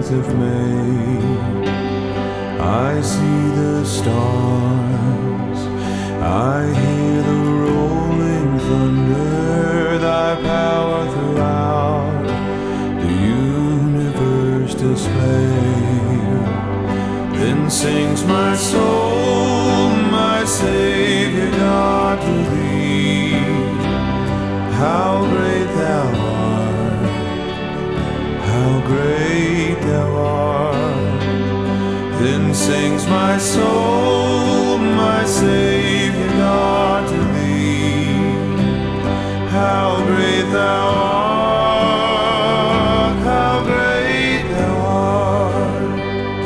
days of May. I see the stars, I hear the rolling thunder, thy power throughout the universe display. Then sings my soul, my Savior God, to thee. How great thou art, how great thou art. Then sings my soul, my Savior God, to thee. How great thou art, how great thou art.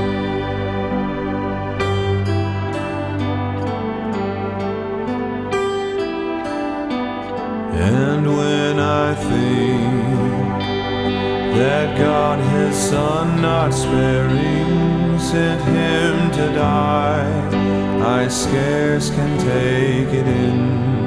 And when I think that God his Son not sparing sent him to die, I scarce can take it in,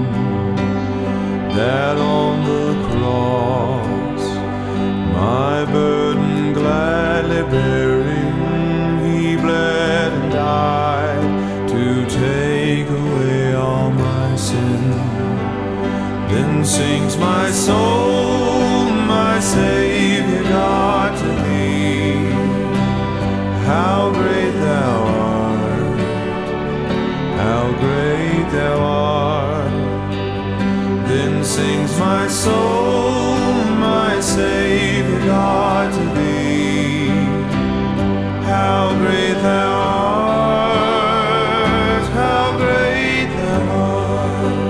that on the cross, my burden gladly bearing, he bled and died to take away all my sin. Then sings my soul, my Savior God, to thee. How great thou art, how great thou art. Then sings my soul, my Savior God, to thee. How great thou art, how great thou art.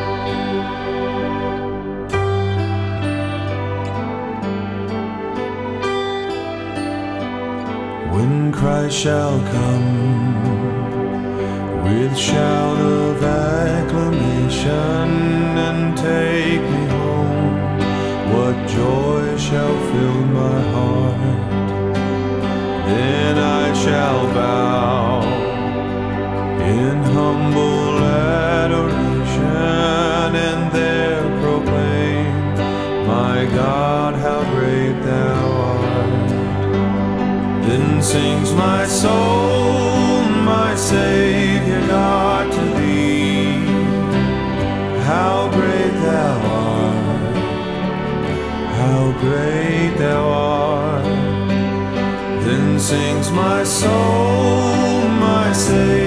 When Christ shall come with shout of acclamation and take me home, what joy shall fill my heart. Then I shall bow in humble adoration and there proclaim, my God, how great thou art. Then sings my soul, my Savior God, to thee. How great thou art, how great thou art. Then sings my soul, my Savior